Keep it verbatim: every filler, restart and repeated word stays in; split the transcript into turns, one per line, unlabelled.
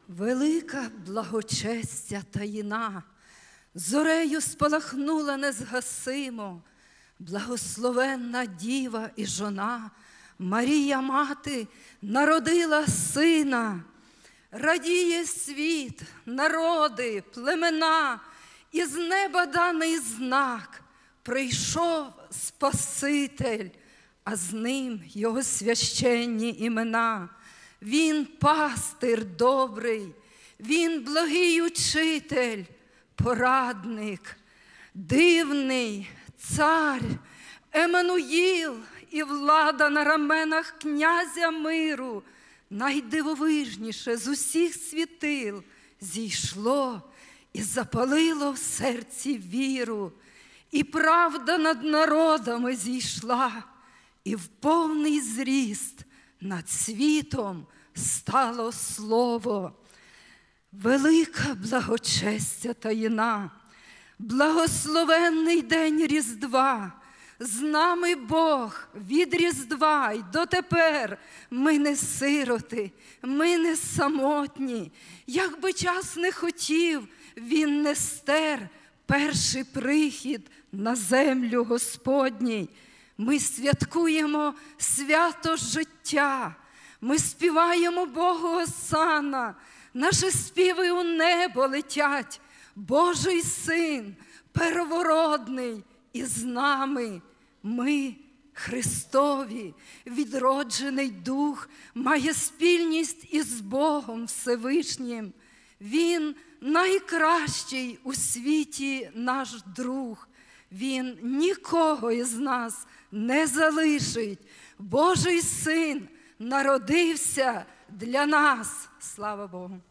Велика благочестя таїна, зорею спалахнула незгасимо, благословенна діва і жона, Марія мати народила сина. Радіє світ, народи, племена, із неба даний знак. Прийшов Спаситель, а з ним його священні імена. Він пастир добрий, він благий учитель, порадник, дивний цар, Еммануїл і влада на раменах князя миру. Найдивовижніше з усіх світил зійшло і запалило в серці віру. І правда над народами зійшла, і в повний зріст над світом стало слово. Велика благочестя таїна, благословенний день Різдва. З нами Бог від Різдва й дотепер. Ми не сироти, ми не самотні. Як би час не хотів, він не стер перший прихід на землю Господній. Ми святкуємо свято життя, ми співаємо Богу осана, наші співи у небо летять. Божий Син, первородний, і з нами ми Христові. Відроджений Дух має спільність із Богом Всевишнім. Він найкращий у світі наш друг. Він нікого із нас не залишить. Божий Син народився для нас. Слава Богу!